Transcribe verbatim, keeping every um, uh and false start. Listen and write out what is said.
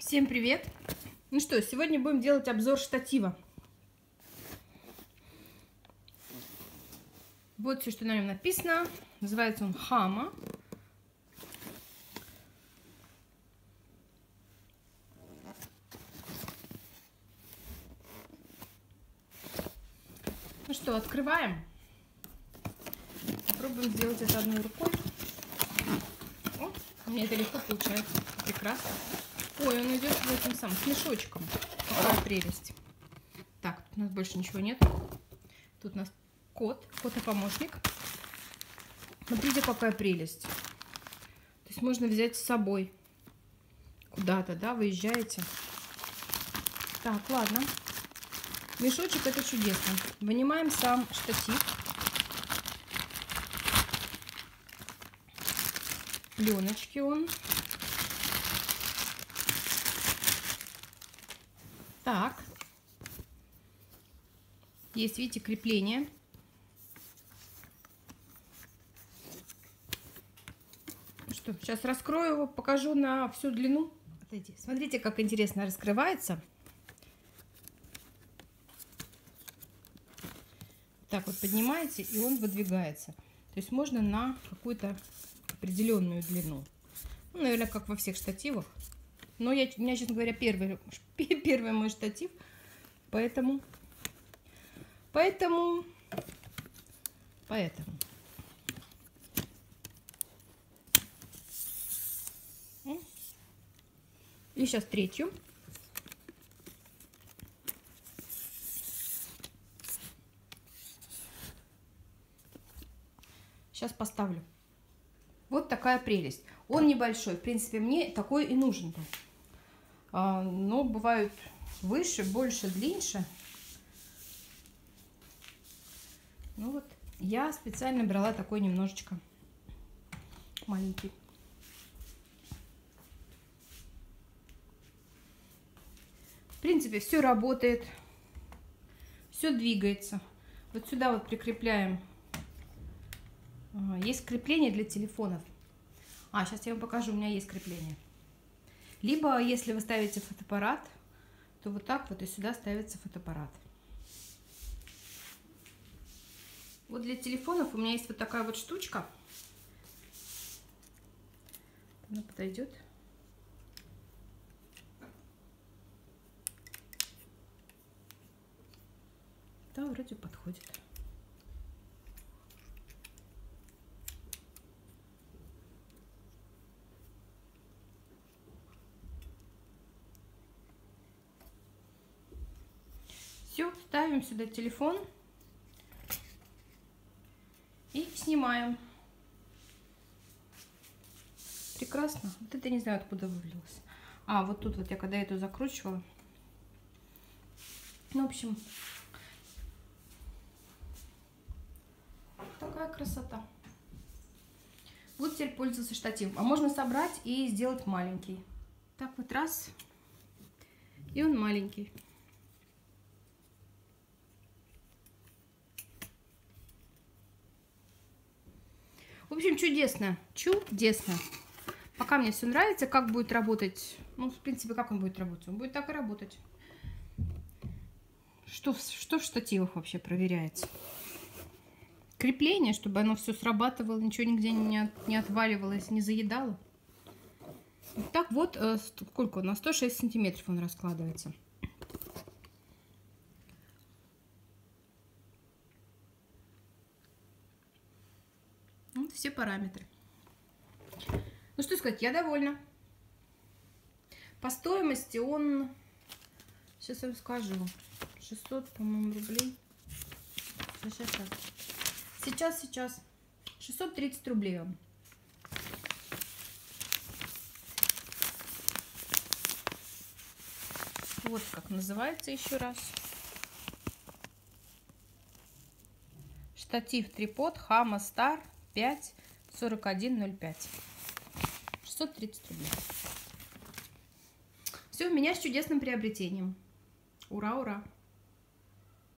Всем привет! Ну что, сегодня будем делать обзор штатива. Вот все, что на нем написано. Называется он Hama. Ну что, открываем. Попробуем сделать это одной рукой. О, у меня это легко получается. Прекрасно. Ой, он идет в этом самом, с мешочком. Какая прелесть. Так, тут у нас больше ничего нет. Тут у нас кот, кот-помощник. Смотрите, какая прелесть. То есть можно взять с собой куда-то, да, выезжаете. Так, ладно. Мешочек — это чудесно. Вынимаем сам штатив. Пленочки он. Так. Есть, видите, крепление. Что, сейчас раскрою его, покажу на всю длину. Отойди. Смотрите, как интересно раскрывается. Так вот поднимаете, и он выдвигается. То есть можно на какую-то определенную длину. Ну, наверное, как во всех штативах. Но я, у меня, честно говоря, первый, первый мой штатив. Поэтому... Поэтому... Поэтому... И сейчас третью. Сейчас поставлю. Вот такая прелесть. Он небольшой. В принципе, мне такой и нужен был. А, но бывают выше, больше, длиннее. Ну вот, я специально брала такой немножечко маленький. В принципе, все работает. Все двигается. Вот сюда вот прикрепляем. Есть крепление для телефонов. А, сейчас я вам покажу, у меня есть крепление. Либо, если вы ставите фотоаппарат, то вот так вот и сюда ставится фотоаппарат. Вот для телефонов у меня есть вот такая вот штучка. Она подойдет. Да, вроде подходит. Все, ставим сюда телефон и снимаем. Прекрасно. Вот это не знаю, откуда вывалилось. А, вот тут вот я когда эту закручивала. Ну, в общем, такая красота. Вот теперь пользоваться штативом. А можно собрать и сделать маленький. Так вот раз. И он маленький. В общем, чудесно. Чудесно. Пока мне все нравится, как будет работать. Ну, в принципе, как он будет работать? Он будет так и работать. Что, что в штативах вообще проверяется? Крепление, чтобы оно все срабатывало, ничего нигде не, от, не отваливалось, не заедало. Так вот, э, сколько? На сто шесть сантиметров он раскладывается. Вот все параметры. Ну что сказать, я довольна. По стоимости он, сейчас я вам скажу, шестьсот, по-моему, рублей. Сейчас, сейчас, сейчас, сейчас. шестьсот тридцать рублей он. Вот как называется еще раз. Штатив трипод Hama Star пять сорок один ноль пять. шестьсот тридцать рублей. Все, у меня с чудесным приобретением. Ура, ура!